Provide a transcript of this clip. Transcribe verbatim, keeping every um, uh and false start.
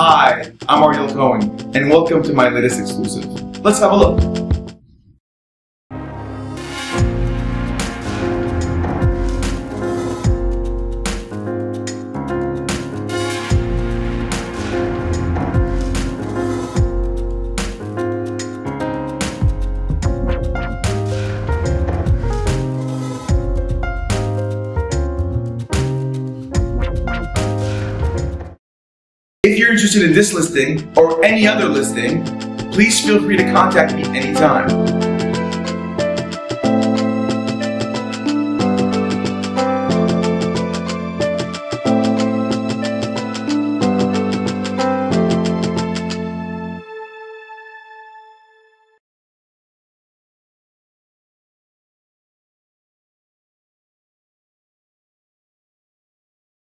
Hi, I'm Ariel Cohen, and welcome to my latest exclusive. Let's have a look. If you're interested in this listing or any other listing, please feel free to contact me anytime.